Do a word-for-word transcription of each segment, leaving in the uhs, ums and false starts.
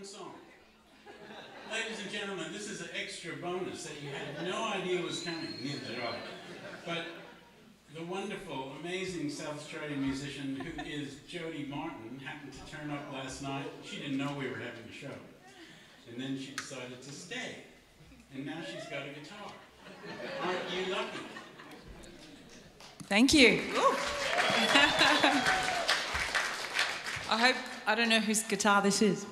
song. Ladies and gentlemen, this is an extra bonus that you had no idea was coming, neither did I. But the wonderful, amazing South Australian musician who is Jodi Martin happened to turn up last night. She didn't know we were having a show. And then she decided to stay. And now she's got a guitar. Aren't you lucky? Thank you. I hope, I don't know whose guitar this is.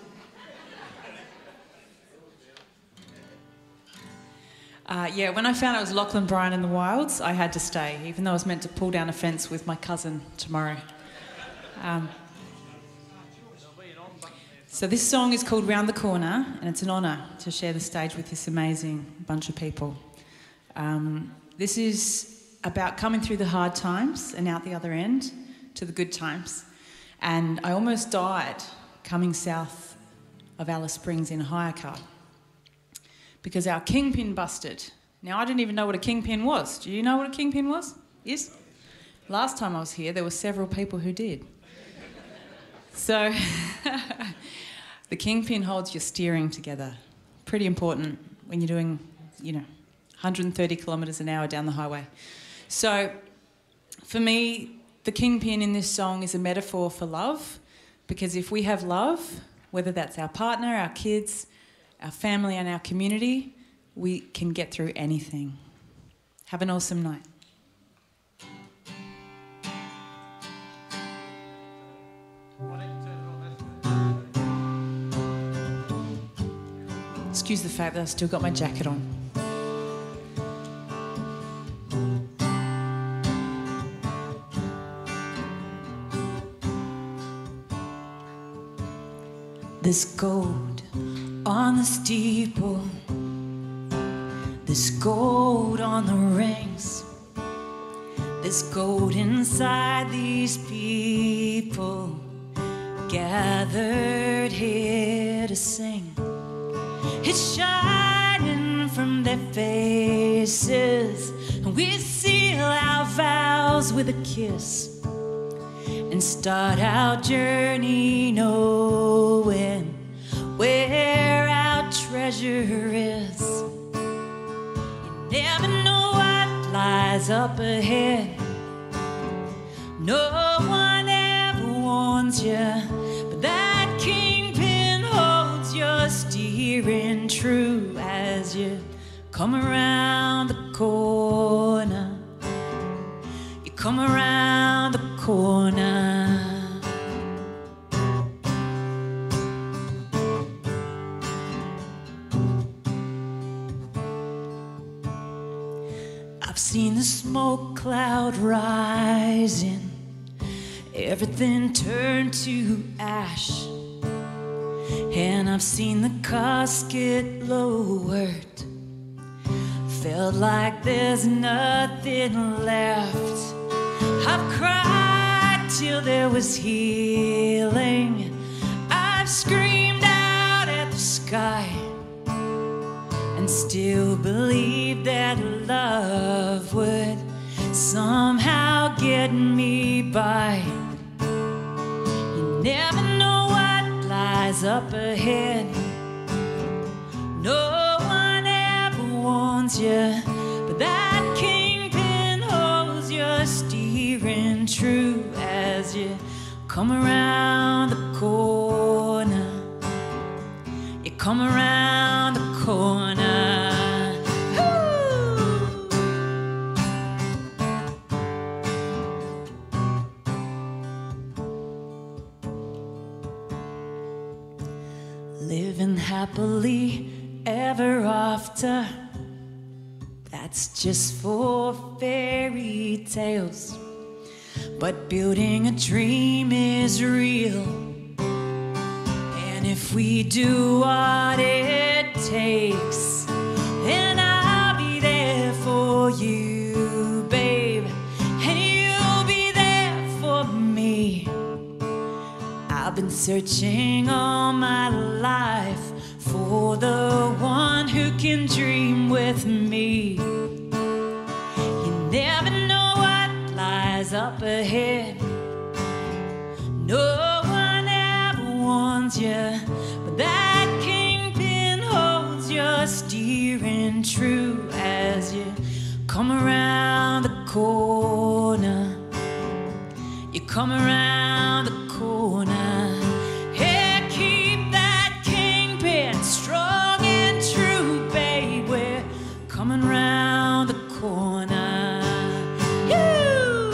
Uh, yeah, when I found out it was Lachlan Bryan and the Wilds, I had to stay, even though I was meant to pull down a fence with my cousin tomorrow. Um, so this song is called Round the Corner, and it's an honour to share the stage with this amazing bunch of people. Um, this is about coming through the hard times and out the other end to the good times. And I almost died coming south of Alice Springs in a hire car because our kingpin busted. Now, I didn't even know what a kingpin was. Do you know what a kingpin was? Yes? Last time I was here, there were several people who did. So the kingpin holds your steering together. Pretty important when you're doing, you know, one hundred thirty kilometres an hour down the highway. So for me, the kingpin in this song is a metaphor for love, because if we have love, whether that's our partner, our kids, our family and our community, we can get through anything. Have an awesome night. Excuse the fact that I've still got my jacket on. There's gold on the steeple, there's gold on the rings, there's gold inside these people gathered here to sing. It's shining from their faces, and we seal our vows with a kiss and start our journey knowing where our treasure is. You never know what lies up ahead. No one ever warns you, but that kingpin holds your steering true as you come around the corner. You come around the corner. I've seen the smoke cloud rising, everything turn to ash, and I've seen the casket lowered. Felt like there's nothing left. I've cried till there was healing. I've screamed out at the sky and still believed that love would somehow get me by. You never know what lies up ahead. No one ever warns you, but that kingpin holds your steering true as you come around the corner. You come around the corner. Living happily ever after, that's just for fairy tales. But building a dream is real, and if we do what it takes, then I'll be there for you, babe, and you'll be there for me. I've been searching all my life for the one who can dream with me. You never know what lies up ahead. No one ever warns you, but that corner. You come around the corner. Hey, keep that kingpin strong and true, babe. We're coming round the corner. You.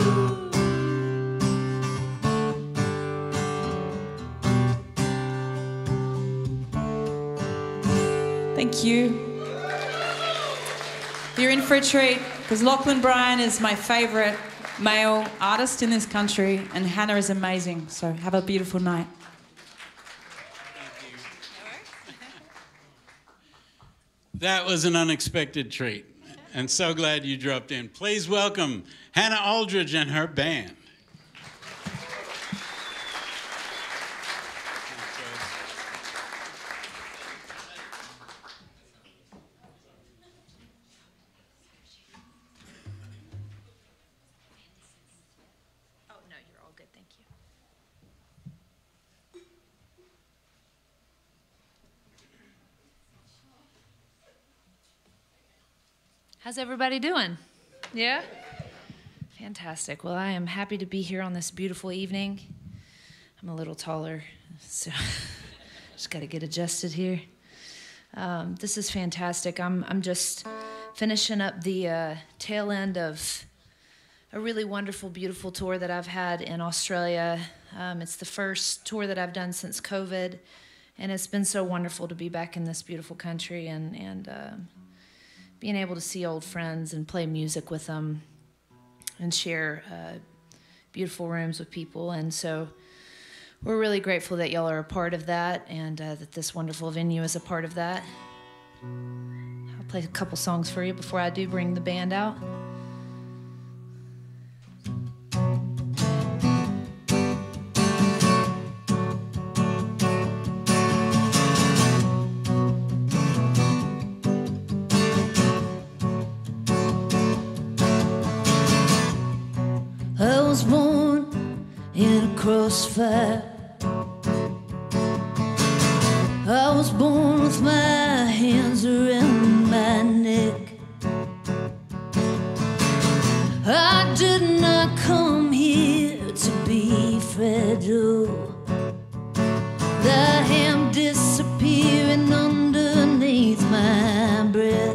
Thank you. You're in for a treat, because Lachlan Bryan is my favourite male artist in this country, and Hannah is amazing. So have a beautiful night. Thank you. That was an unexpected treat, and so glad you dropped in. Please welcome Hannah Aldridge and her band. How's everybody doing? Yeah? Fantastic. Well, I am happy to be here on this beautiful evening. I'm a little taller, so just got to get adjusted here. Um, this is fantastic. I'm, I'm just finishing up the uh, tail end of a really wonderful, beautiful tour that I've had in Australia. Um, it's the first tour that I've done since COVID, and it's been so wonderful to be back in this beautiful country and, and uh, being able to see old friends and play music with them and share uh, beautiful rooms with people. And so we're really grateful that y'all are a part of that, and uh, that this wonderful venue is a part of that. I'll play a couple songs for you before I do bring the band out. I was born in a crossfire. I was born with my hands around my neck. I did not come here to be fragile. I am disappearing underneath my breath.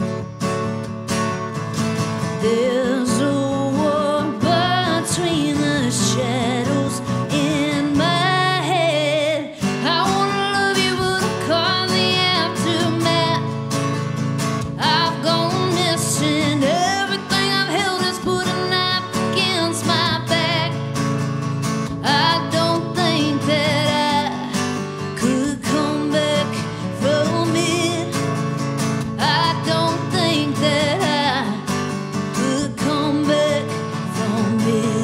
There's a between the shadows in my head. I wanna love you, but I'm caught in the aftermath. I've gone missing. Everything I've held has put a knife against my back. I don't think that I could come back from it. I don't think that I could come back from it.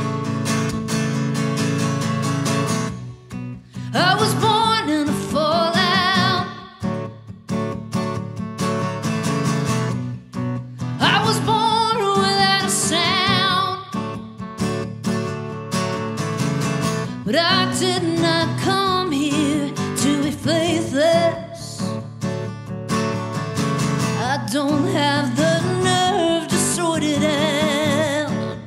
I was born in a fallout. I was born without a sound. But I did not come here to be faithless. I don't have the nerve to sort it out.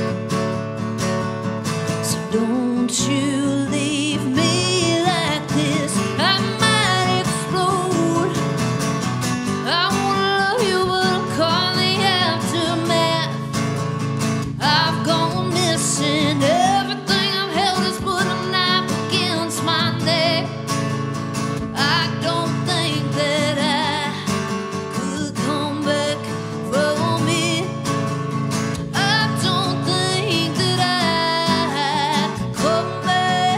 So don't you leave me like this. I might explode. I wanna love you, but I'm caught in the aftermath. I've gone missing. Everything I've held has put a knife against my neck. I don't think that I could come back from it. I don't think that I could come back.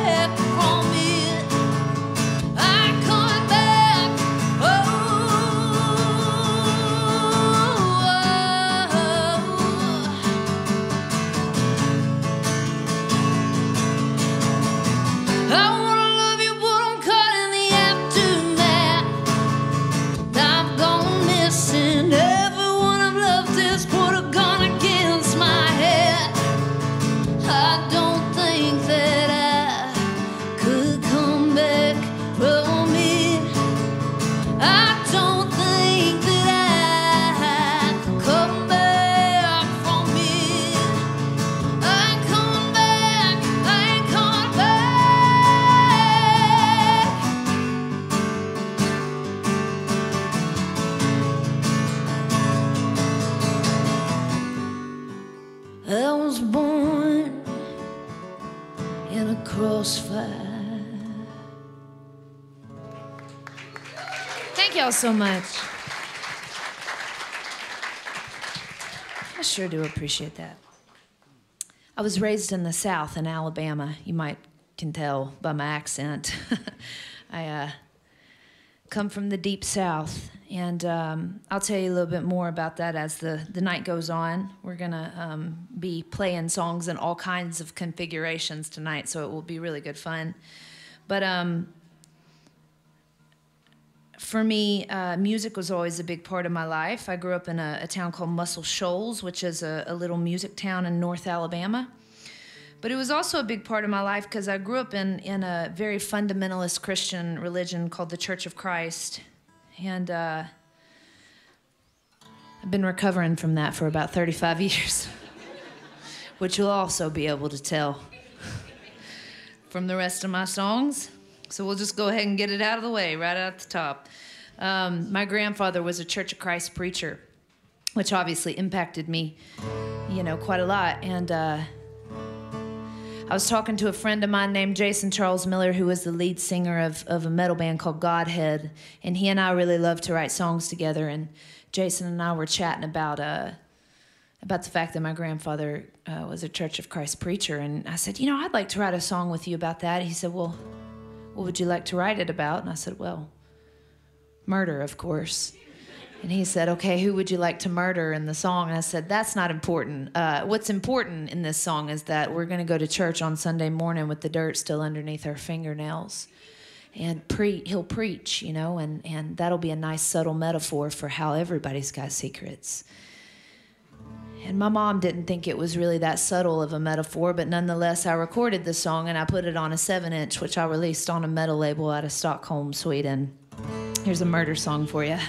in a crossfire. Thank y'all so much. I sure do appreciate that. I was raised in the South in Alabama. You might can tell by my accent. I uh, come from the deep South, and um, I'll tell you a little bit more about that as the, the night goes on. We're gonna um, be playing songs in all kinds of configurations tonight, so it will be really good fun. But um, for me, uh, music was always a big part of my life. I grew up in a, a town called Muscle Shoals, which is a, a little music town in North Alabama. But it was also a big part of my life because I grew up in, in a very fundamentalist Christian religion called the Church of Christ. And uh, I've been recovering from that for about thirty-five years, which you'll also be able to tell from the rest of my songs. So we'll just go ahead and get it out of the way, right out the top. Um, my grandfather was a Church of Christ preacher, which obviously impacted me, you know, quite a lot. And uh, I was talking to a friend of mine named Jason Charles Miller, who was the lead singer of, of a metal band called Godhead. And he and I really loved to write songs together. And Jason and I were chatting about uh, about the fact that my grandfather uh, was a Church of Christ preacher. And I said, you know, I'd like to write a song with you about that. He said, well, what would you like to write it about? And I said, well, murder, of course. And he said, okay, who would you like to murder in the song? And I said, that's not important. Uh, what's important in this song is that we're going to go to church on Sunday morning with the dirt still underneath our fingernails. And pre- he'll preach, you know, and, and that'll be a nice subtle metaphor for how everybody's got secrets. And my mom didn't think it was really that subtle of a metaphor, but nonetheless, I recorded the song and I put it on a seven inch, which I released on a metal label out of Stockholm, Sweden. Here's a murder song for you.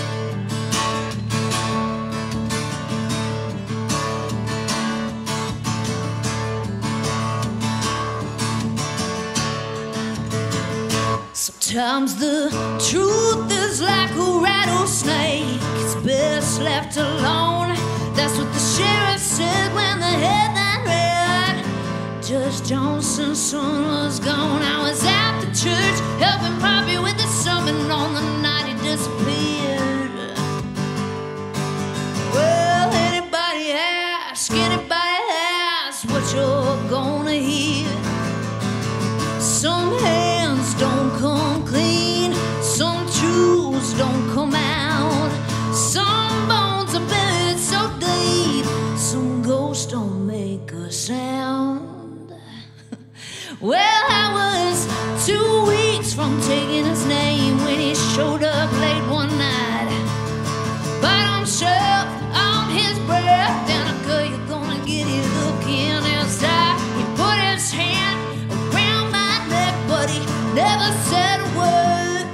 Sometimes the truth is like a rattlesnake. It's best left alone. That's what the sheriff said when the headline read. Judge Johnson's son was gone. I was at the church helping Poppy with the sermon on the night he disappeared. Well, anybody ask, anybody ask what you're gonna hear. Some hands don't come clean, some truths don't come out. Some bones are buried so deep, some ghosts don't make a sound. Well, I was two weeks from taking his name when he showed up late one night. But himself on his breath, and a girl, you're gonna get it looking inside. He put his hand around my neck, but he never said a word.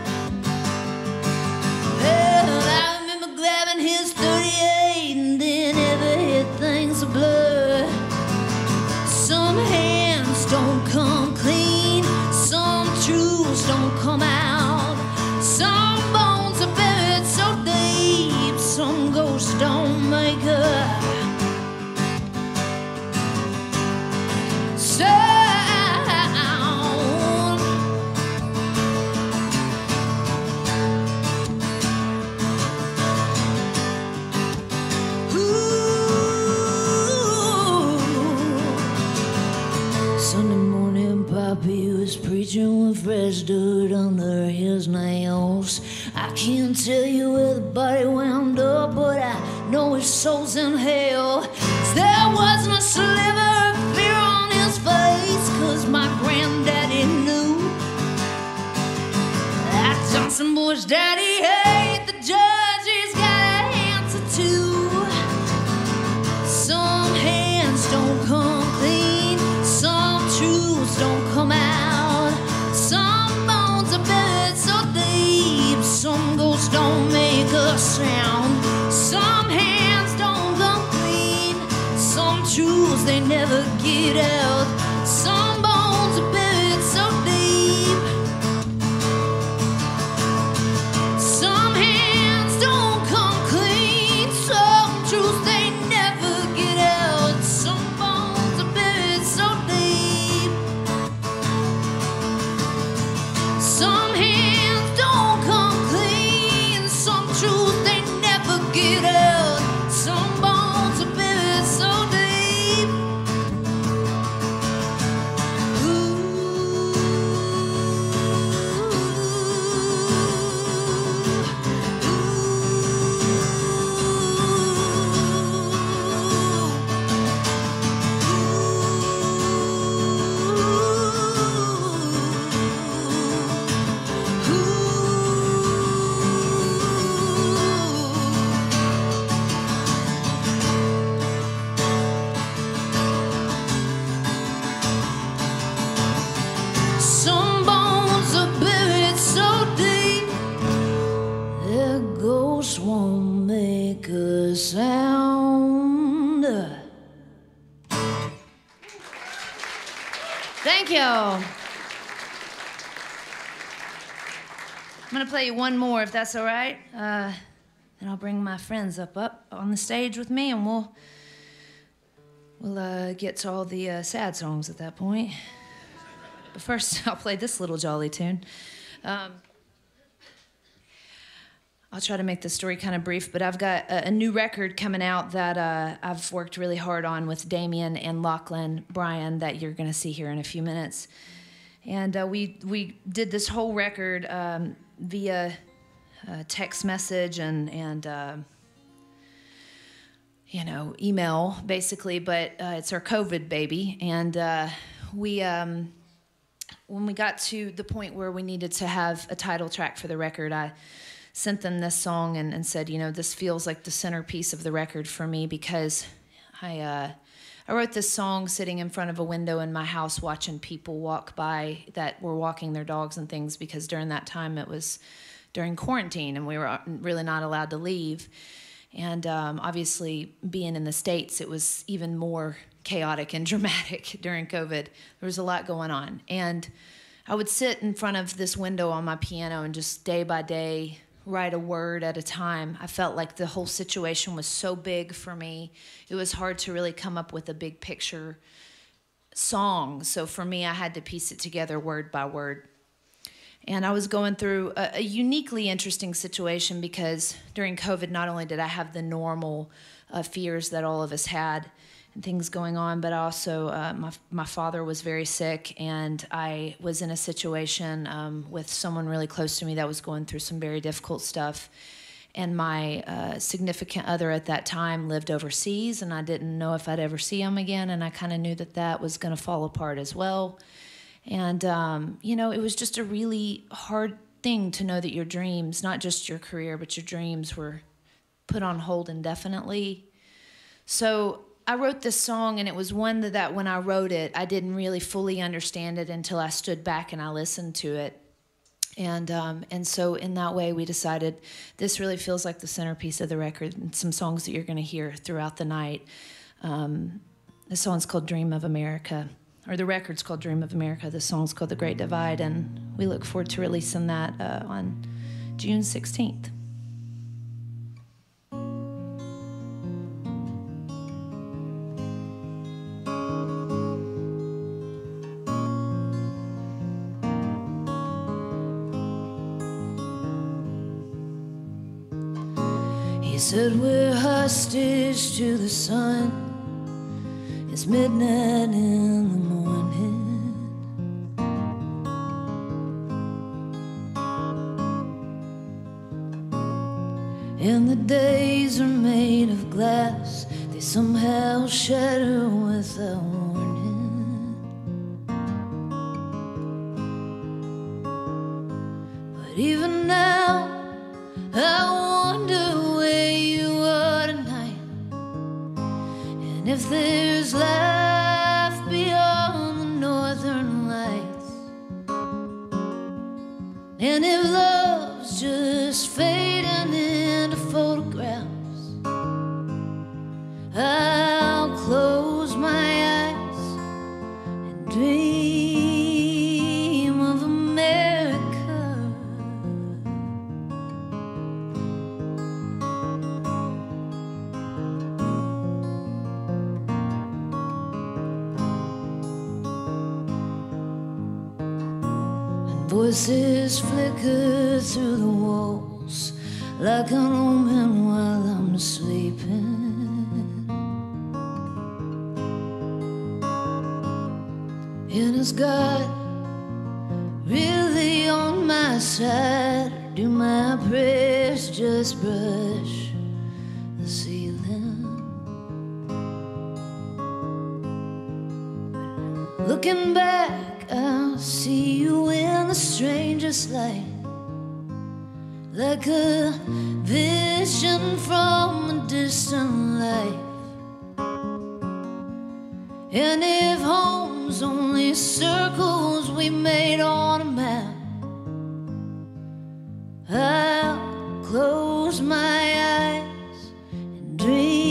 Well, I remember grabbing his thirty-eight, and then everything's a blur. Some hands don't come clean, some truths don't come out. Some bones are buried so deep, some ghosts don't make a sound. Sunday morning, Poppy was preaching with fresh dirt under his nails. I can't tell you where the body wound up, but I know his soul's in hell. There wasn't a sliver of fear on his face, cause my granddaddy knew that Johnson boy's daddy hate the judge he's got an answer to. Some hands don't come clean, some truths don't come out. Some bones are buried so deep, some ghosts don't make a sound. Some hands don't come clean, some truths they never get out. Some bones are buried so deep, some hands don't come clean, some truths they never get out. Some bones are buried so deep. Thank you. I'm gonna play you one more, if that's all right. Uh, and I'll bring my friends up up on the stage with me, and we'll we'll uh, get to all the uh, sad songs at that point. But first, I'll play this little jolly tune. Um, I'll try to make the story kind of brief, but I've got a, a new record coming out that uh, I've worked really hard on with Damien and Lachlan Bryan that you're going to see here in a few minutes. And uh, we we did this whole record um, via uh, text message and and uh, you know email basically, but uh, it's our COVID baby. And uh, we um, when we got to the point where we needed to have a title track for the record, I sent them this song and, and said, you know, this feels like the centerpiece of the record for me because I uh, I wrote this song sitting in front of a window in my house watching people walk by that were walking their dogs and things because during that time it was during quarantine and we were really not allowed to leave. And um, obviously being in the States, it was even more chaotic and dramatic during COVID. There was a lot going on. And I would sit in front of this window on my piano and just day by day write a word at a time. I felt like the whole situation was so big for me. It was hard to really come up with a big picture song. So for me, I had to piece it together word by word. And I was going through a, a uniquely interesting situation because during COVID, not only did I have the normal uh, fears that all of us had and things going on, but also uh, my my father was very sick, and I was in a situation um, with someone really close to me that was going through some very difficult stuff. And my uh, significant other at that time lived overseas, and I didn't know if I'd ever see him again, and I kind of knew that that was going to fall apart as well. And, um, you know, it was just a really hard thing to know that your dreams, not just your career, but your dreams were put on hold indefinitely. So I wrote this song, and it was one that, that when I wrote it, I didn't really fully understand it until I stood back and I listened to it. And um, and so in that way, we decided this really feels like the centerpiece of the record and some songs that you're going to hear throughout the night. Um, the song's called Dream of America, or the record's called Dream of America. The song's called The Great Divide, and we look forward to releasing that uh, on June sixteenth. He said we're hostage to the sun. It's midnight in the morning. And the days are made of glass. They somehow shatter without warning. But even now, I wonder where you are tonight, and if there's life beyond the northern lights, and if love's just fading into photographs. I'll close my eyes and dream of America. Voices flicker through the walls like an omen while I'm sleeping. And is God really on my side, or do my prayers just brush the ceiling? Looking back, I'll see you in the strangest light, like a vision from a distant life. And if home's only circles we made on a map, I'll close my eyes and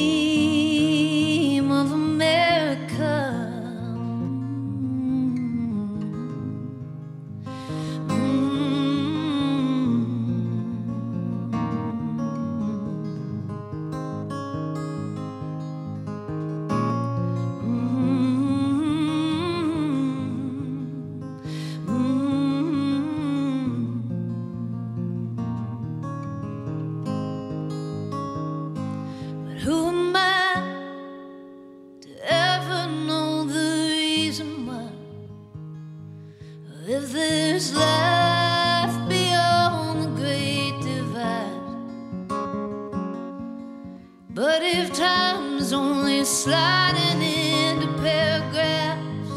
dream of America. If there's life beyond the great divide, but if time's only sliding into paragraphs,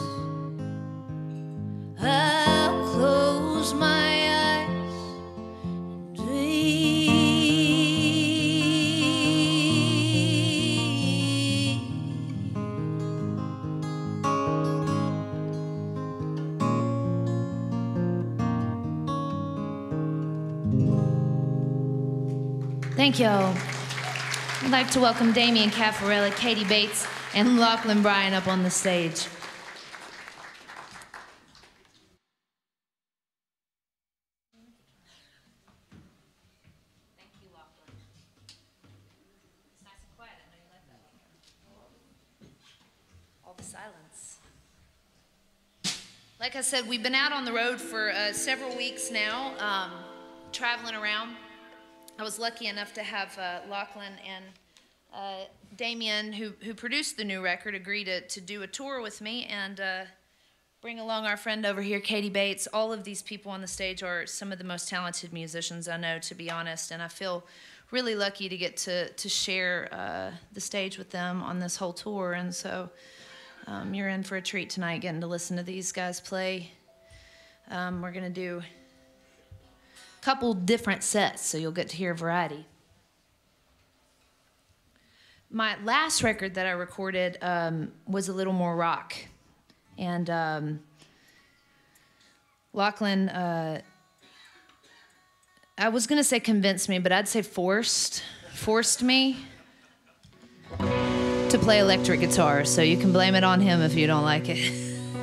I'll close my eyes and dream. Thank y'all. I'd like to welcome Damien Caffarella, Katie Bates, and Lachlan Bryan up on the stage. Thank you, Lachlan. It's nice and quiet. I know you like that one. All the silence. Like I said, we've been out on the road for uh, several weeks now, um, traveling around. I was lucky enough to have uh, Lachlan and uh, Damien, who, who produced the new record, agree to, to do a tour with me and uh, bring along our friend over here, Katie Bates. All of these people on the stage are some of the most talented musicians I know, to be honest, and I feel really lucky to get to, to share uh, the stage with them on this whole tour. And so um, you're in for a treat tonight, getting to listen to these guys play. Um, we're going to do couple different sets, so you'll get to hear a variety. My last record that I recorded um, was a little more rock, and um, Lachlan, uh, I was gonna say convinced me, but I'd say forced, forced me to play electric guitar, so you can blame it on him if you don't like it.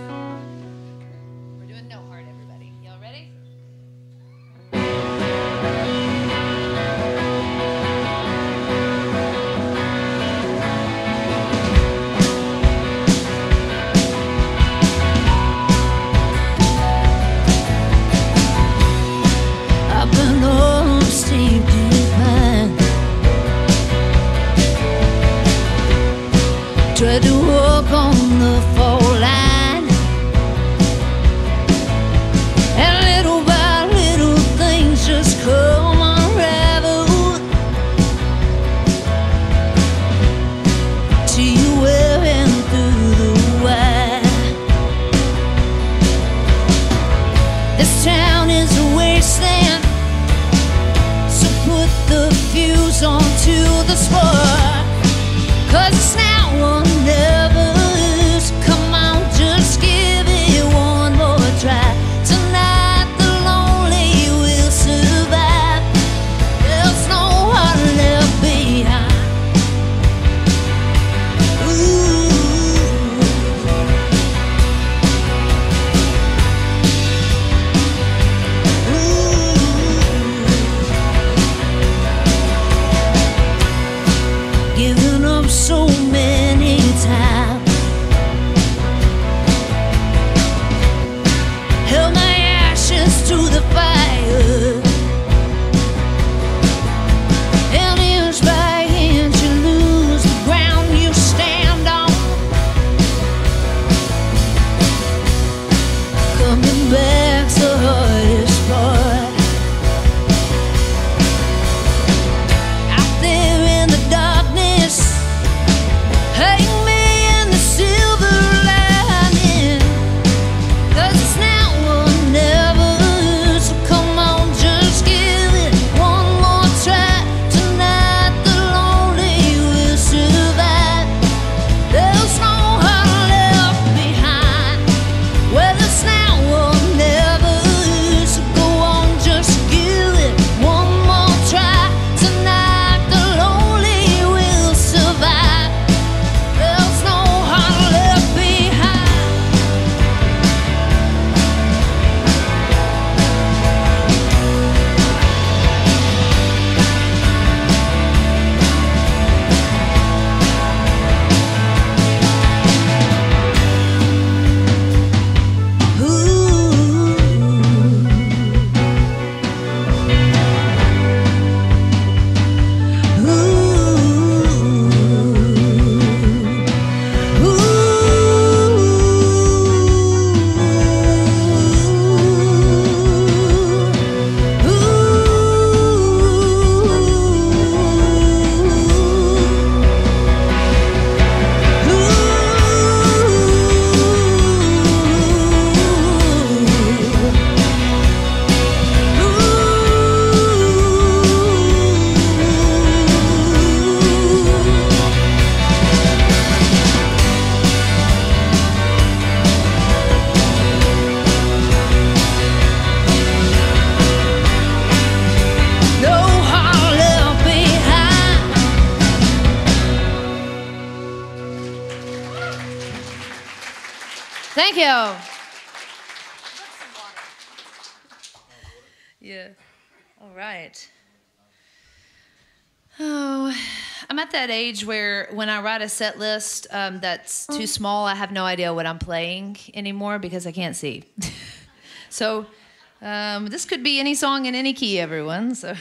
We're doing No Heart, everybody. Y'all ready? Tried to walk on the fall line, and little by little things just come unraveled, till you wearing through the wire. This town is a wasteland, so put the fuse onto the spark, 'cause it's now or never. Come on, just give it one more try. Tonight the lonely will survive. There's no heart left behind. Ooh. Ooh. Giving up so many you. Yeah. All right. Oh, I'm at that age where when I write a set list um, that's too small, I have no idea what I'm playing anymore because I can't see. So um, this could be any song in any key, everyone. So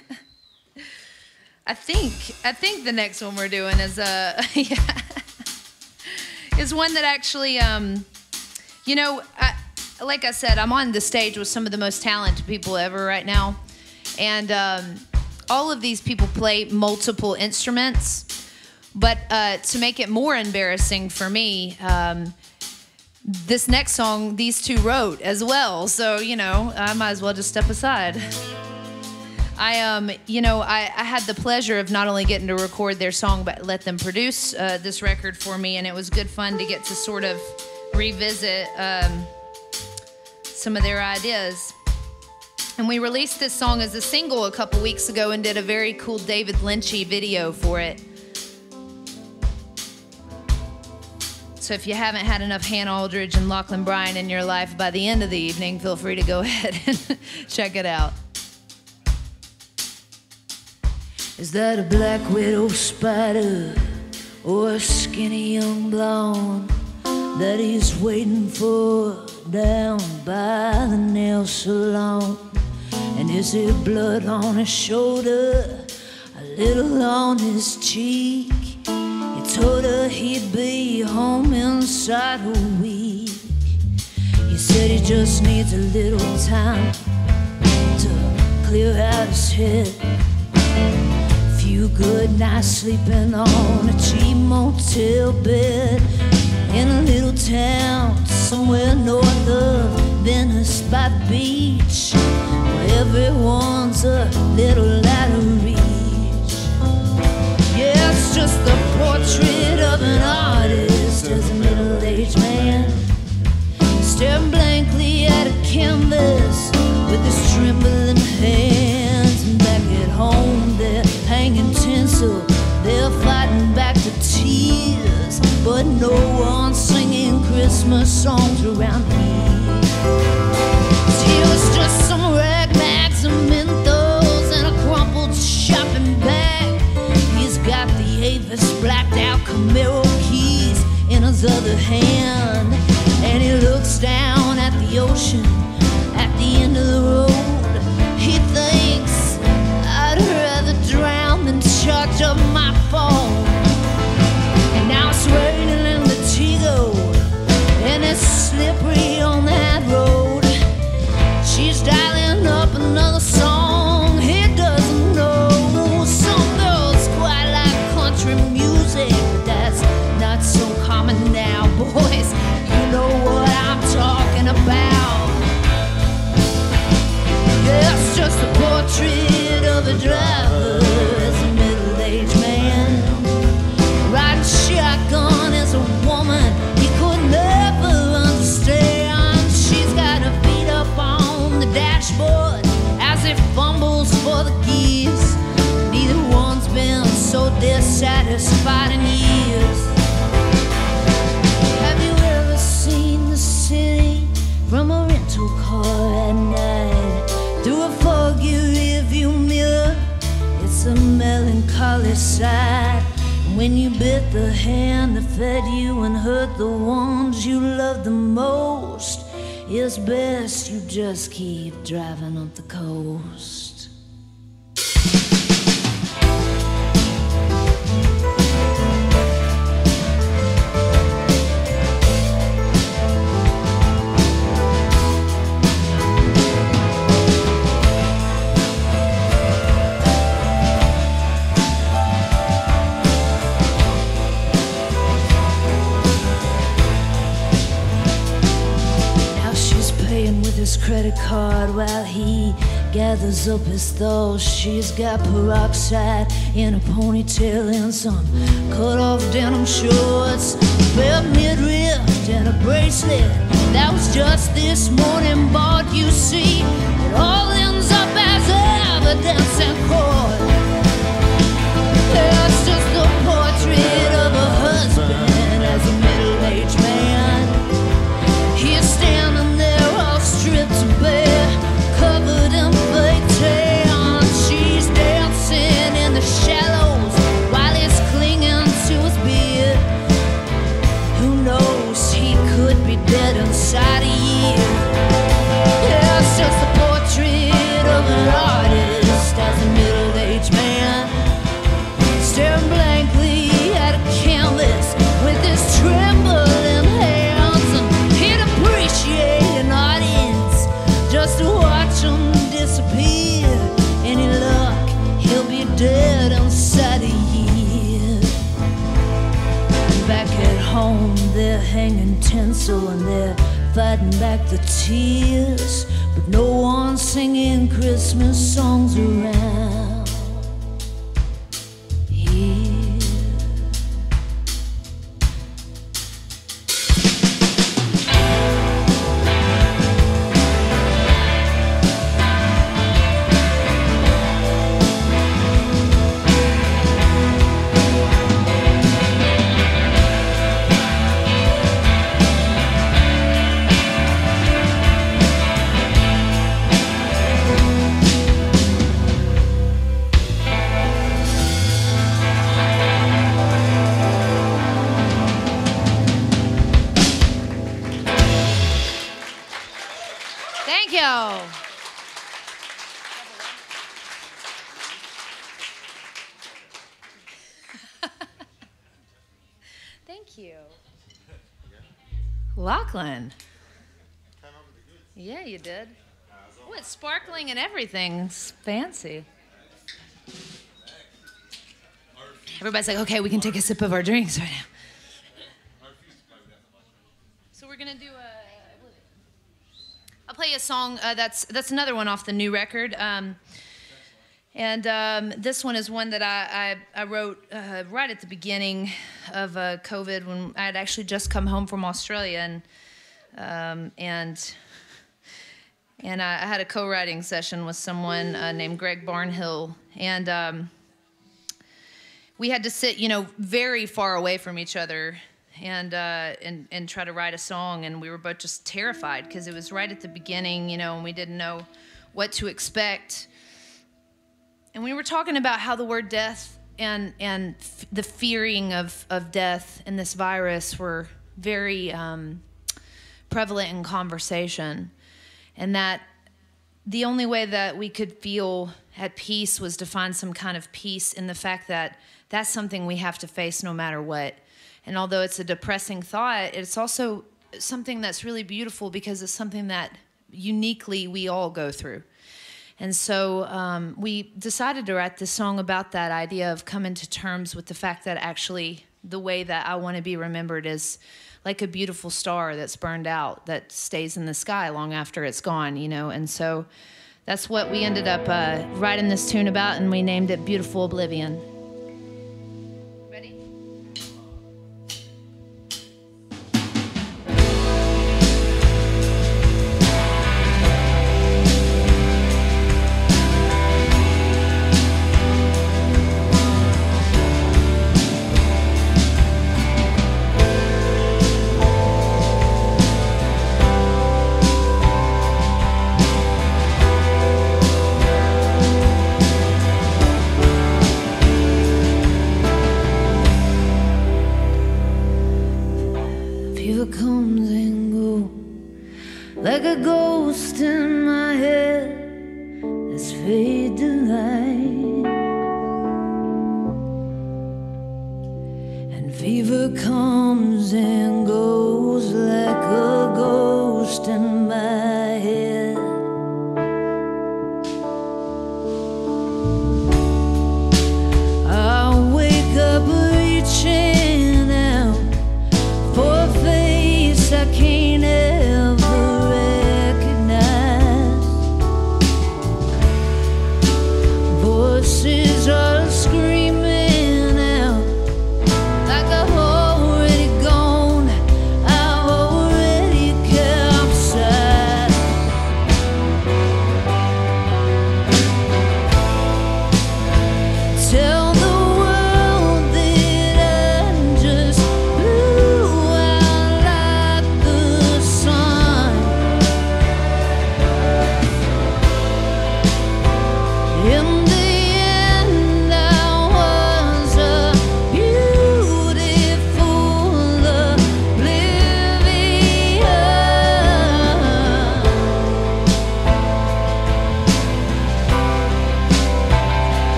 I think I think the next one we're doing is uh, yeah, is one that actually, um, you know, I, like I said, I'm on the stage with some of the most talented people ever right now, and. Um, All of these people play multiple instruments, but uh, to make it more embarrassing for me, um, this next song, these two wrote as well. So, you know, I might as well just step aside. I, um, you know, I, I had the pleasure of not only getting to record their song, but let them produce uh, this record for me, and it was good fun to get to sort of revisit um, some of their ideas. And we released this song as a single a couple weeks ago and did a very cool David Lynchy video for it. So if you haven't had enough Hannah Aldridge and Lachlan Bryan in your life by the end of the evening, feel free to go ahead and check it out. Is that a black widow spider or a skinny young blonde that he's waiting for down by the nail salon? And is it blood on his shoulder, a little on his cheek? He told her he'd be home inside a week. He said he just needs a little time to clear out his head. A few good nights sleeping on a cheap motel bed in a little town somewhere north of Venice by the beach, where everyone's a little out of reach. Yeah, it's just the portrait of an artist as a middle-aged man, staring blankly at a canvas with his trembling hands. And back at home they're hanging tinsel, they're fighting back the tears, but no one's singing Christmas songs around here. He was just some rag mags and Mentos and a crumpled shopping bag. He's got the Avis blacked out Camaro keys in his other hand, and he looks down at the ocean at the end of the road. He thinks, I'd rather drown than charge up my phone. And now it's raining in the Tigo, and it's slippery on that road. She's dialing up another song he doesn't know. Some girls quite like country music, but that's not so common now. Boys, you know what I'm talking about. Yeah, it's just a portrait of a driver as a middle-aged man, riding shotgun as a woman he could never understand. She's got her feet up on the dashboard as he fumbles for the keys. Neither one's been so dissatisfied in years. Have you ever seen the city from a rental car at night? Through a foggy rearview mirror, it's a melancholy sight. When you bit the hand that fed you and hurt the ones you loved the most, it's best you just keep driving up the coast. Credit card while he gathers up his thoughts. She's got peroxide in a ponytail and some cut-off denim shorts, bare midriff and a bracelet that was just this morning bought. You see, it all ends up as evidence in court. It's just a portrait of a husband as a middle-aged man. whistle and they're fighting back the tears, but no one's singing Christmas songs around here. Thank you. Thank you. Lachlan. Yeah, you did. Oh, it's sparkling and everything. It's fancy. Everybody's like, okay, we can take a sip of our drinks right now. So we're going to do a... I'll play a song uh, that's that's another one off the new record, um, and um, this one is one that I I, I wrote uh, right at the beginning of uh, COVID when I had actually just come home from Australia, and um, and and I, I had a co-writing session with someone uh, named Greg Barnhill, and um, we had to sit, you know, very far away from each other. And, uh, and and try to write a song, and we were both just terrified because it was right at the beginning, you know, and we didn't know what to expect. And we were talking about how the word death and and f the fearing of, of death and this virus were very um, prevalent in conversation, and that the only way that we could feel at peace was to find some kind of peace in the fact that that's something we have to face no matter what. And although it's a depressing thought, it's also something that's really beautiful because it's something that uniquely we all go through. And so um, we decided to write this song about that idea of coming to terms with the fact that actually the way that I want to be remembered is like a beautiful star that's burned out that stays in the sky long after it's gone, you know. And so that's what we ended up uh, writing this tune about, and we named it Beautiful Oblivion. Comes and go like a ghost in my head that's fade to light, and fever comes and goes like a ghost in my head. I wake up reaching out for a face I can't ever recognize. Voices are screaming out like I've already gone.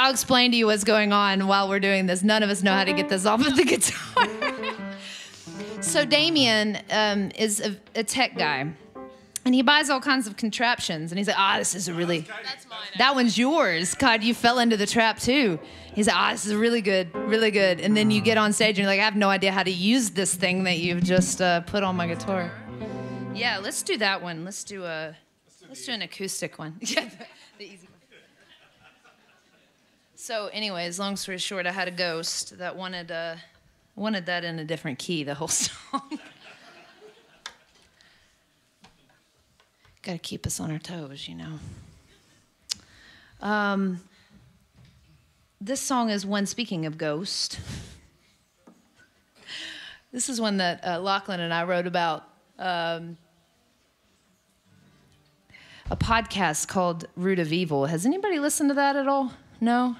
I'll explain to you what's going on while we're doing this. None of us know how to get this off of the guitar. So Damien um, is a, a tech guy, and he buys all kinds of contraptions, and he's like, ah, this is a really, That's mine. that one's yours. God, you fell into the trap too. He's like, ah, this is really good, really good. And then you get on stage and you're like, I have no idea how to use this thing that you've just uh, put on my guitar. Yeah, let's do that one. Let's do a, let's do an acoustic one. Yeah, the, the easy one. So anyways, long story short, I had a ghost that wanted, uh, wanted that in a different key, the whole song. Got to keep us on our toes, you know. Um, this song is one, speaking of ghost. This is one that uh, Lachlan and I wrote about. Um, a podcast called Root of Evil. Has anybody listened to that at all? No?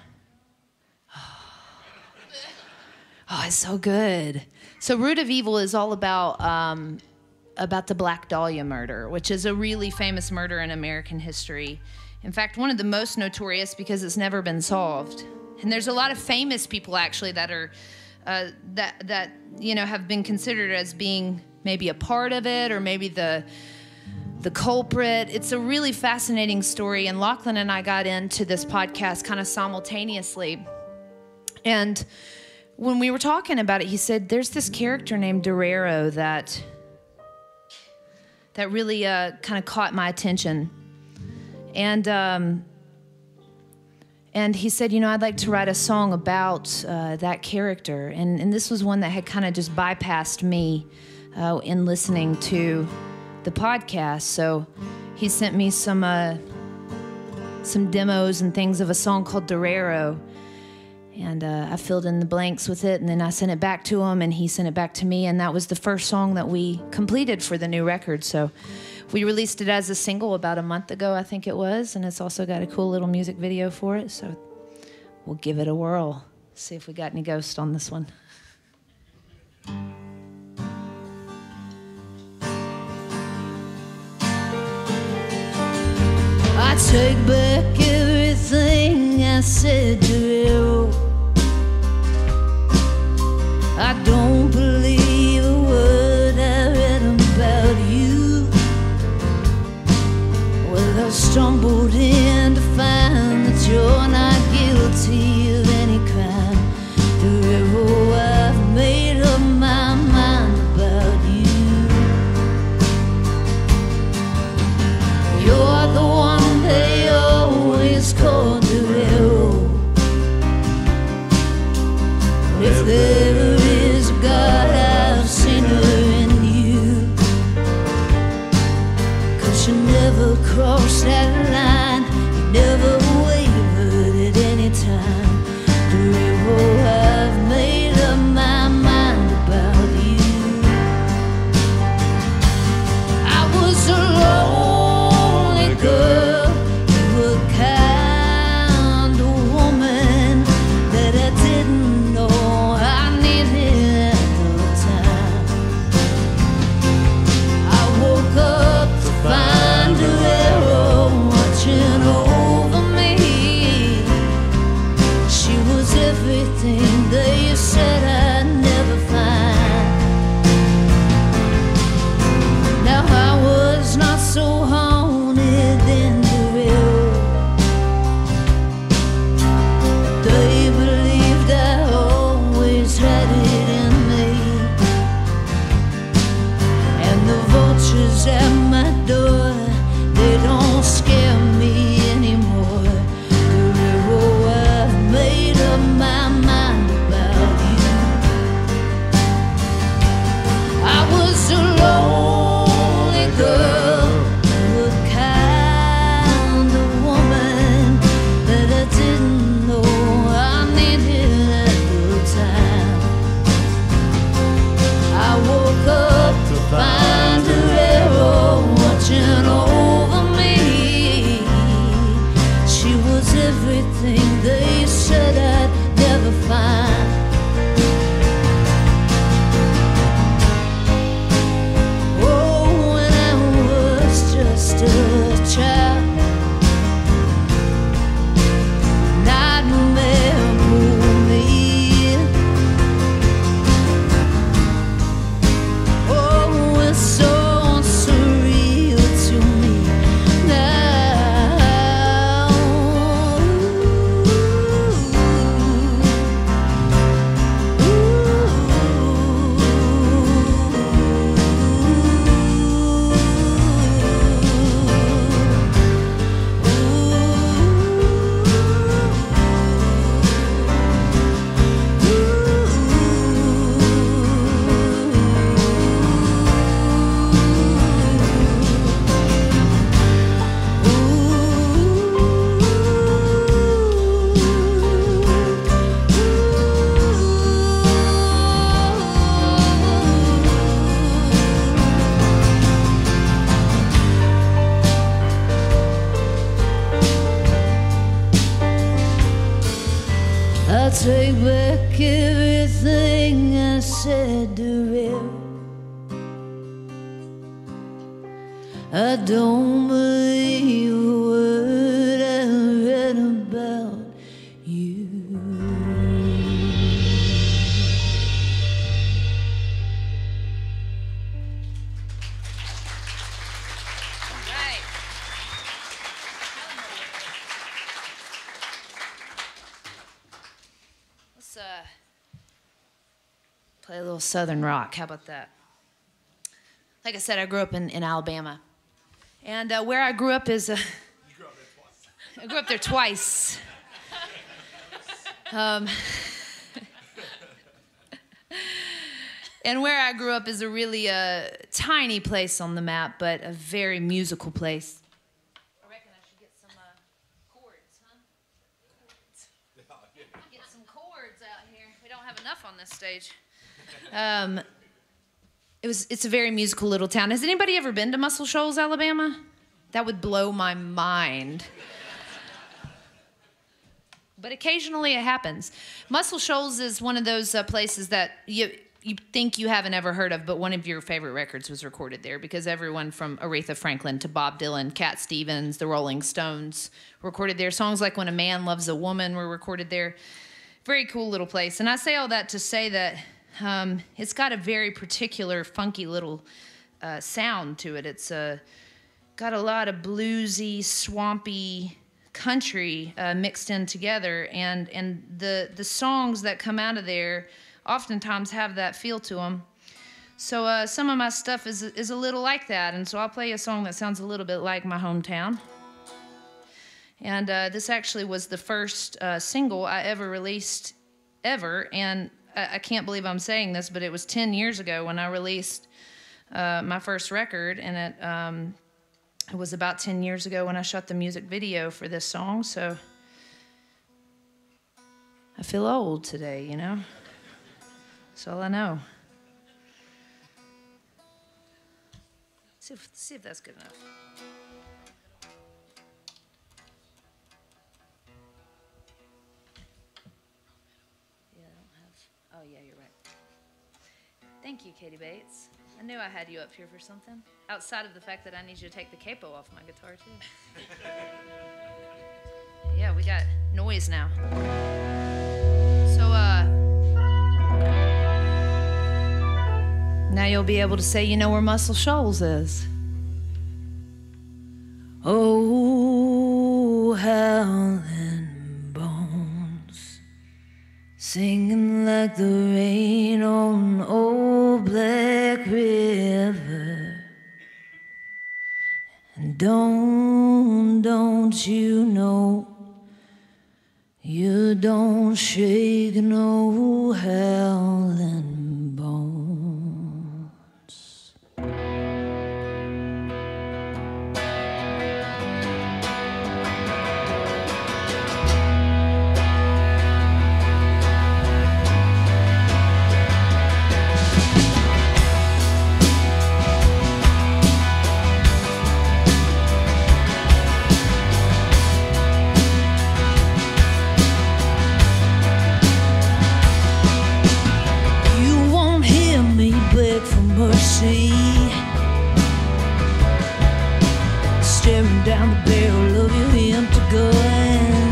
Oh, it's so good. So Root of Evil is all about um, about the Black Dahlia murder, which is a really famous murder in American history. In fact, one of the most notorious because it's never been solved. And there's a lot of famous people actually that are uh, that that you know have been considered as being maybe a part of it or maybe the the culprit. It's a really fascinating story, and Lachlan and I got into this podcast kind of simultaneously. And when we were talking about it, he said, there's this character named Dorero that that really uh, kind of caught my attention. And um, and he said, you know, I'd like to write a song about uh, that character. And, and this was one that had kind of just bypassed me uh, in listening to the podcast. So he sent me some uh, some demos and things of a song called Dorero. And uh, I filled in the blanks with it, and then I sent it back to him, and he sent it back to me, and that was the first song that we completed for the new record. So we released it as a single about a month ago, I think it was, and it's also got a cool little music video for it. So we'll give it a whirl, see if we got any ghosts on this one. I take back everything I said to you. I don't believe a word I read about you. Well, I stumbled in to find that you're not guilty of any crime. Dorero, I've made up my mind about you. You're the one they always call Dorero. If there is a take back everything I said to you. I don't believe a word I read about you. Right. Let's uh, play a little Southern rock. How about that? Like I said, I grew up in, in Alabama. And uh, where I grew up is... Uh, you grew up there twice. I grew up there twice. Um, and where I grew up is a really uh, tiny place on the map, but a very musical place. I reckon I should get some uh, chords, huh? Get some chords out here. We don't have enough on this stage. Um, it was, it's a very musical little town. Has anybody ever been to Muscle Shoals, Alabama? That would blow my mind. But occasionally it happens. Muscle Shoals is one of those uh, places that you, you think you haven't ever heard of, but one of your favorite records was recorded there because everyone from Aretha Franklin to Bob Dylan, Cat Stevens, the Rolling Stones recorded there. Songs like When a Man Loves a Woman were recorded there. Very cool little place. And I say all that to say that um, it's got a very particular funky little uh, sound to it. It's uh, got a lot of bluesy, swampy country uh, mixed in together, and and the the songs that come out of there oftentimes have that feel to them. So uh, some of my stuff is is a little like that, and so I'll play a song that sounds a little bit like my hometown. And uh, this actually was the first uh, single I ever released ever, and I, I can't believe I'm saying this, but it was ten years ago when I released uh, my first record, and it. Um, It was about ten years ago when I shot the music video for this song, so I feel old today, you know? That's all I know. See if, see if that's good enough. Yeah, I don't have... Oh, yeah, you're right. Thank you, Katie Bates. I knew I had you up here for something. Outside of the fact that I need you to take the capo off my guitar, too. Yeah, we got noise now. So, uh... now you'll be able to say you know where Muscle Shoals is. Oh, howling bones, singing like the rain on old Black River. And don't, don't you know, you don't shake no howling bones. Staring down the barrel of your empty gun.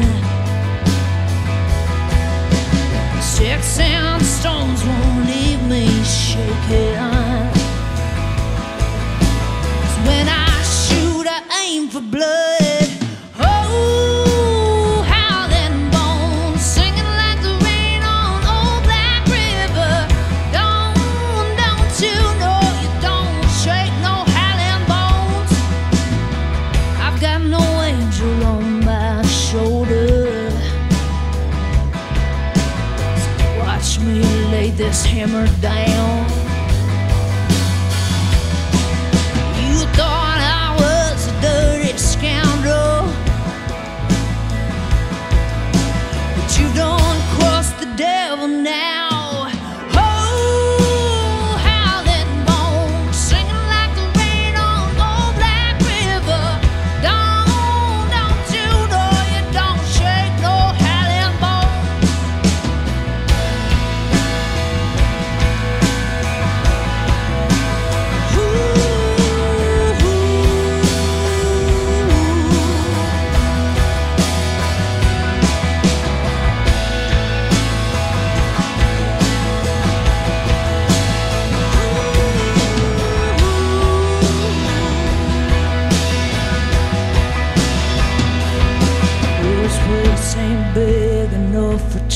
Sticks and stones won't leave me shaking. 'Cause when I shoot, I aim for blood. This hammer down. You thought I was a dirty scoundrel, but you don't cross the devil now.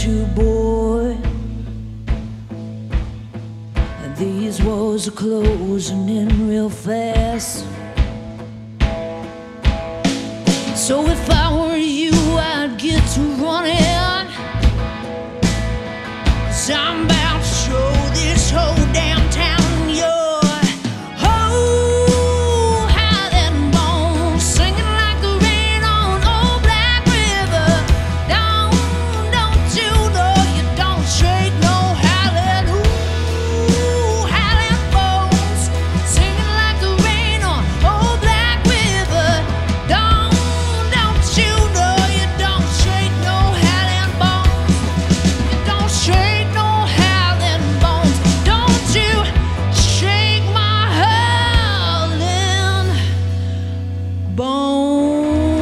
you, boy. These walls are closing in real fast. So if I were you, I'd get to running, 'cause I'm about to show this whole damn town your whole Highland bones, singing like the rain on old Black River. Don't, don't you know you don't shake no Highland, ooh, Highland bones, singing like the rain on old Black River. Don't, don't you know you don't shake no Highland bones, you don't shake no Highland bones. Don't you shake my Highland bones.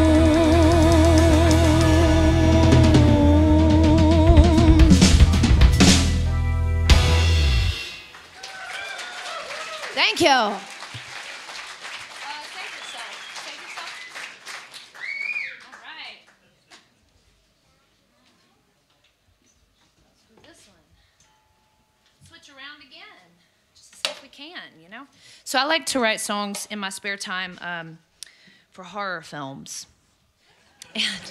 Thank you. Uh, save yourself. Save yourself. All right. Let's do this one. Switch around again, just to see if we can, you know? So I like to write songs in my spare time um, for horror films. And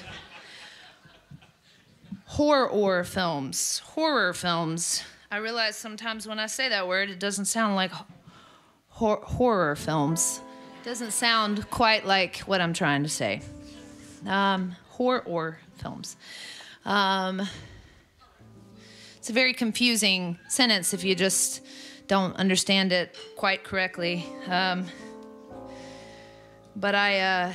horror films. Horror films. I realize sometimes when I say that word, it doesn't sound like hor- horror films. It doesn't sound quite like what I'm trying to say. Um, horror films. Um, It's a very confusing sentence if you just don't understand it quite correctly. Um, but I uh,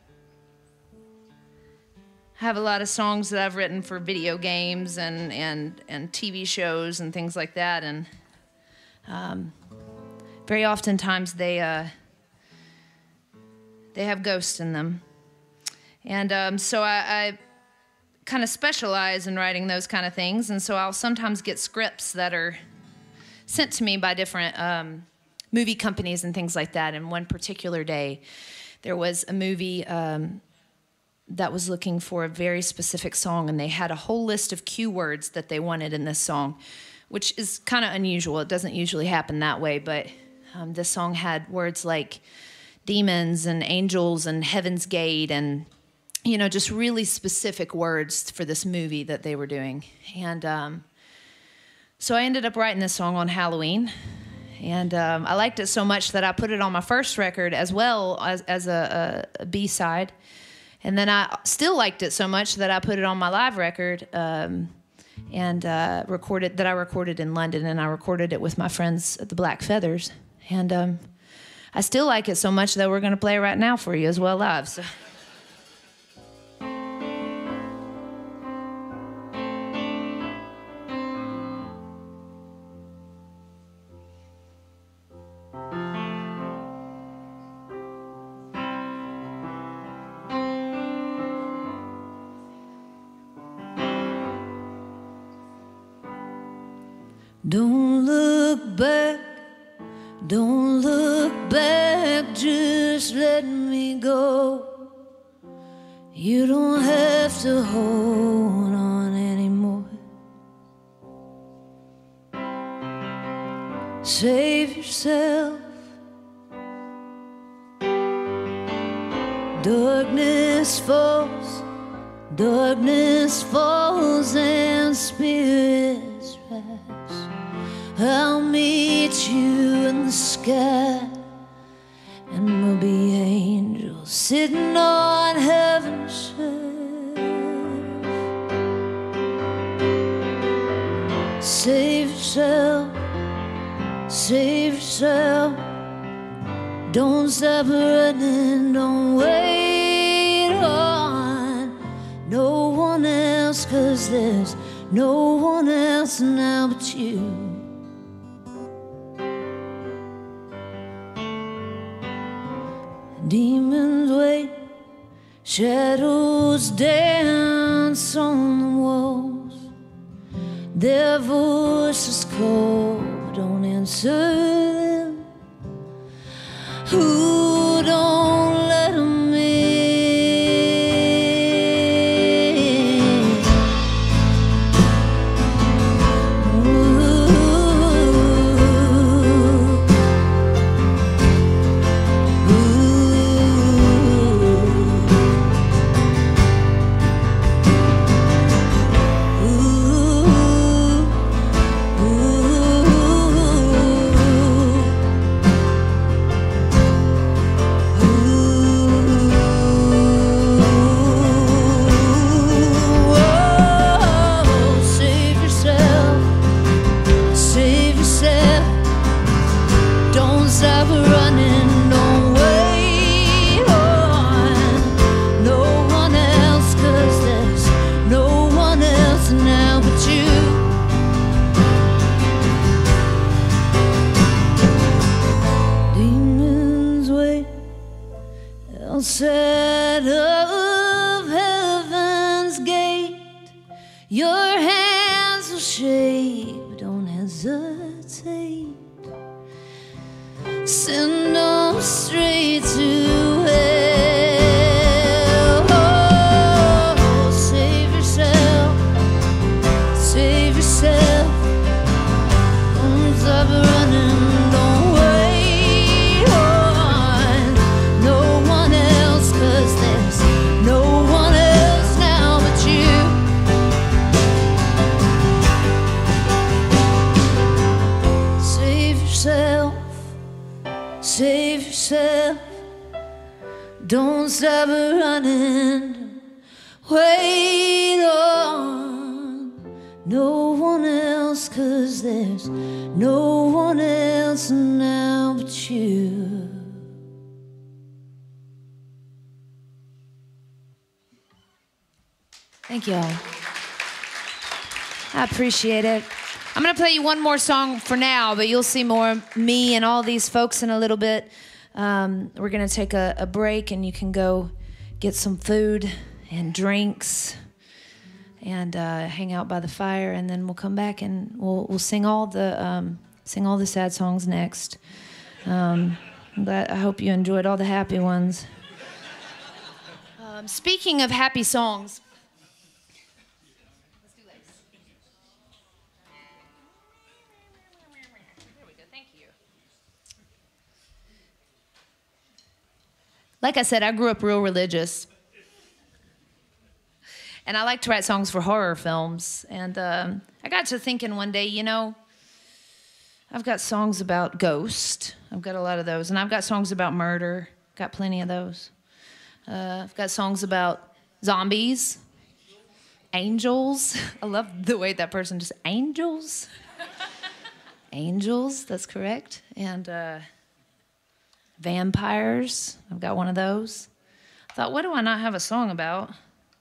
have a lot of songs that I've written for video games and, and, and T V shows and things like that. And um, very oftentimes they, uh, they have ghosts in them. And um, so I... I kind of specialize in writing those kind of things, and so I'll sometimes get scripts that are sent to me by different um, movie companies and things like that. And one particular day, there was a movie um, that was looking for a very specific song, and they had a whole list of cue words that they wanted in this song, which is kind of unusual. It doesn't usually happen that way, but um, this song had words like demons and angels and heaven's gate and, you know, just really specific words for this movie that they were doing. And um, so I ended up writing this song on Halloween. And um, I liked it so much that I put it on my first record as well as, as a, a, a B-side. And then I still liked it so much that I put it on my live record um, and uh, recorded that I recorded in London. And I recorded it with my friends at the Black Feathers. And um, I still like it so much that we're going to play it right now for you as well live. So. Don't look back, don't look back, just let me go. You don't have to hold on anymore. Save yourself. Darkness falls, darkness falls and spirits rise. I'll meet you in the sky, and we'll be angels sitting on heaven's shelf. Save yourself, save yourself. Don't stop running, don't wait on no one else, 'cause there's no one else now but you. Demons wait, shadows dance on the walls. Their voices call, don't answer them. Who don't let them in? outside of heaven's gate. Your hands will shake, but don't hesitate. Send them straight to hell. Oh, save yourself, save yourself. Don't stop running, don't wait on no one else, 'cause there's no one else now but you. Save yourself, save yourself. Don't stop running, wait on no one else, 'cause there's no one else now but you. Thank you all. I appreciate it. I'm going to play you one more song for now, but you'll see more of me and all these folks in a little bit. Um, we're going to take a, a break, and you can go get some food and drinks and uh, hang out by the fire, and then we'll come back and we'll we'll sing all the um, sing all the sad songs next. Um, I'm glad, I hope you enjoyed all the happy ones. Um, speaking of happy songs. Like I said, I grew up real religious. And I like to write songs for horror films. And um, I got to thinking one day, you know, I've got songs about ghosts. I've got a lot of those. And I've got songs about murder. Got plenty of those. Uh, I've got songs about zombies, angels. I love the way that person just, angels. Angels, that's correct. And uh, vampires. I've got one of those. I thought, what do I not have a song about?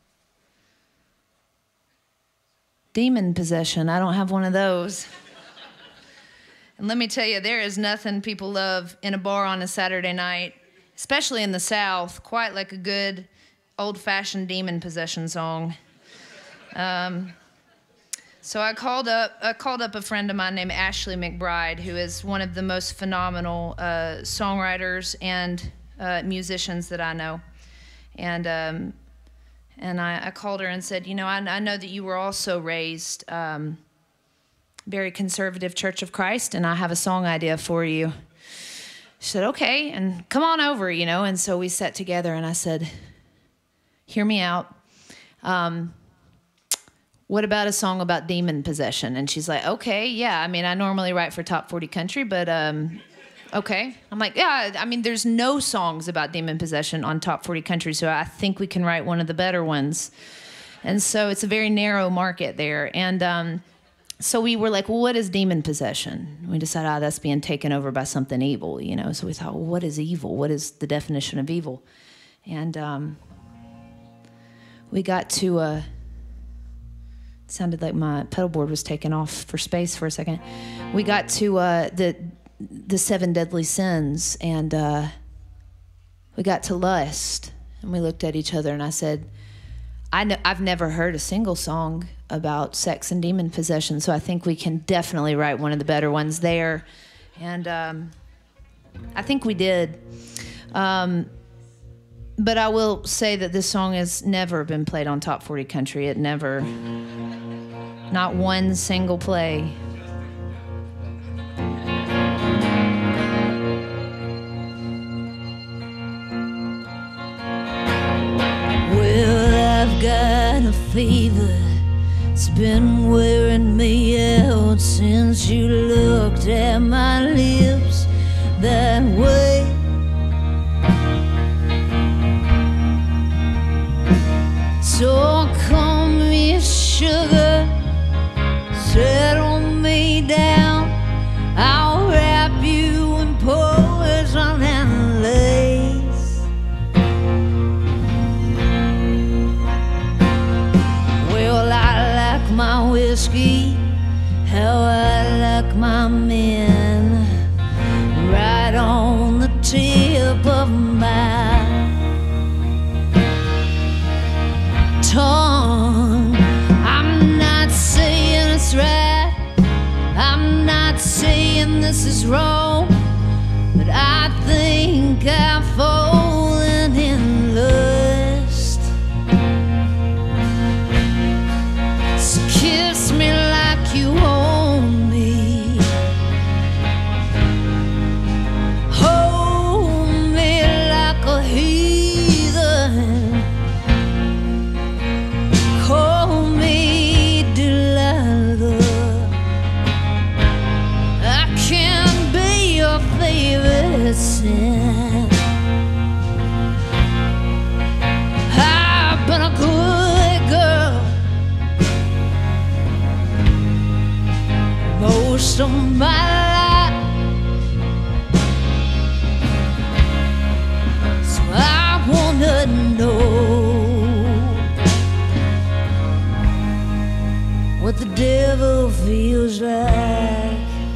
Demon possession. I don't have one of those. And let me tell you, there is nothing people love in a bar on a Saturday night, especially in the South, quite like a good old-fashioned demon possession song. Um, so I called up, I called up a friend of mine named Ashley McBride, who is one of the most phenomenal uh, songwriters and uh, musicians that I know. And um, and I, I called her and said, you know, I, I know that you were also raised um, very conservative Church of Christ, and I have a song idea for you. She said, okay, and come on over, you know. And so we sat together, and I said, hear me out. Um, what about a song about demon possession? And she's like, okay, yeah. I mean, I normally write for Top forty Country, but um, okay. I'm like, yeah, I mean, there's no songs about demon possession on Top forty Country, so I think we can write one of the better ones. And so it's a very narrow market there. And um, so we were like, well, what is demon possession? We decided, oh, that's being taken over by something evil, you know. So we thought, well, what is evil? What is the definition of evil? And um, we got to, uh, it sounded like my pedal board was taken off for space for a second. We got to uh, the the seven deadly sins, and uh, we got to lust. And we looked at each other, and I said, I know, I've never heard a single song about sex and demon possession, so I think we can definitely write one of the better ones there. And um, I think we did. Um, but I will say that this song has never been played on Top forty Country. It never, not one single play. Well, I've got a fever. It's been wearing me out since you looked at my lips that way. So call me sugar, settle me down. I'll wrap you in poison and lace. Well, I like my whiskey, how I like my men, right on saying this is wrong, but I think I've fallen in lust. So kiss me like you own me, hold me like a heathen, call me Delilah. I can be your favorite sin. I've been a good girl most of my life, so I wanna know what the devil feels like.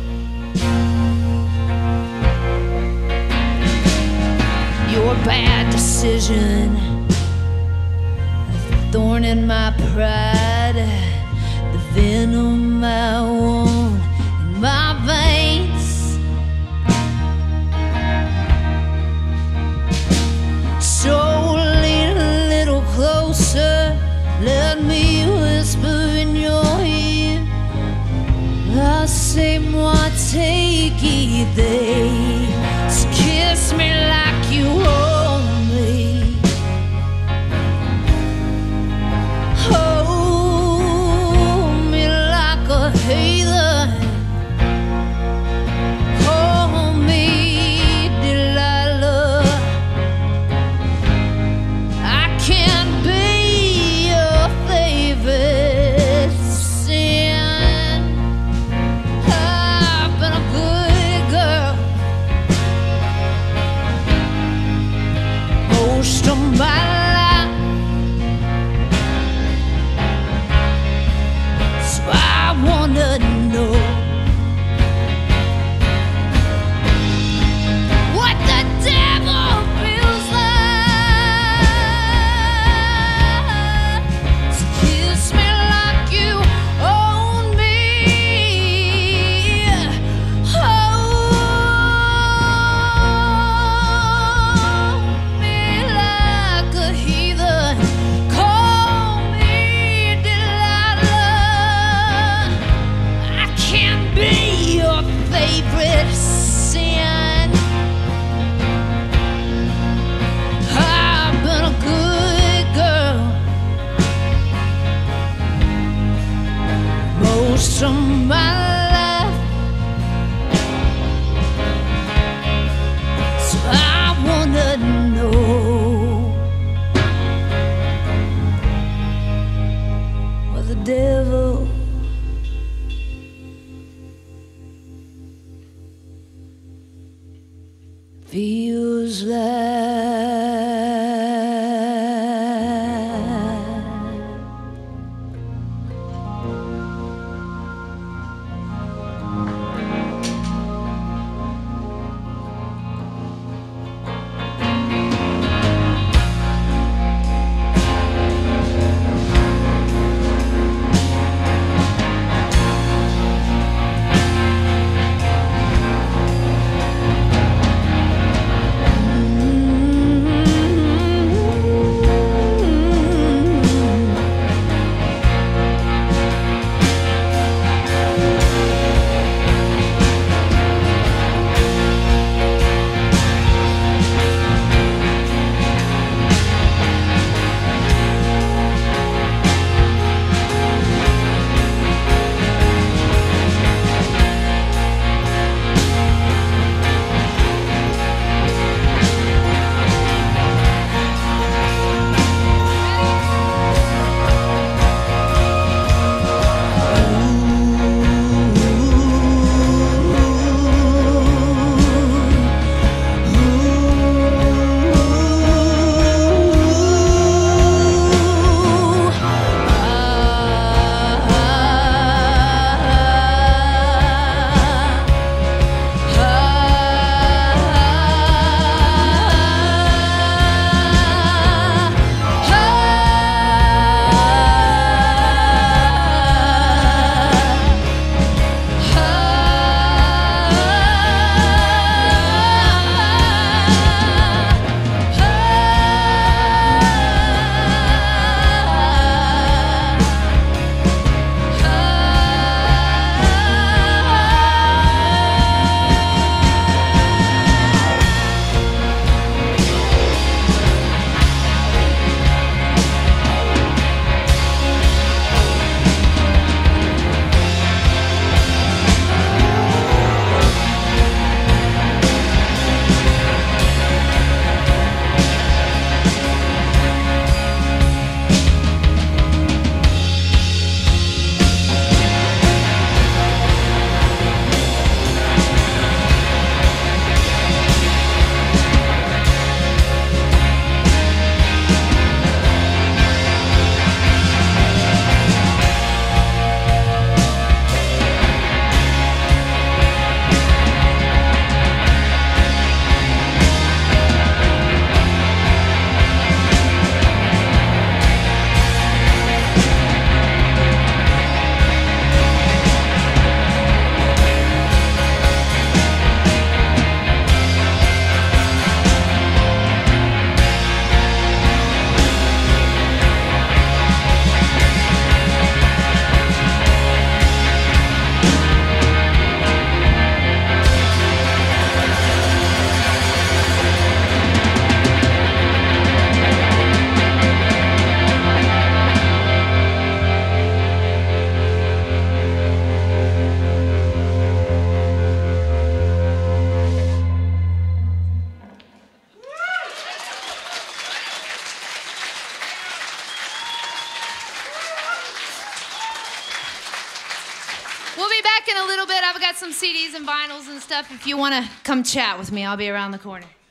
Your bad decision, a thorn in my pride, the venom I want in my veins. So lean a little closer, let me whisper in your ear. I say, moi, take it. So kiss me like you own me, hold me like a heathen, call me Delilah. I can't be your favorite sin. I've been a good girl most of my life, so I wanna know what the devil feels like. So kiss me like you own me, hold me like a heathen, call me Delilah. I can't be your favorite sin. I've been a good girl most of my life, so I wanna know what the devil feels like. Mm. We'll be back in a little bit. I've got some C Ds and vinyls and stuff. If you want to come chat with me, I'll be around the corner.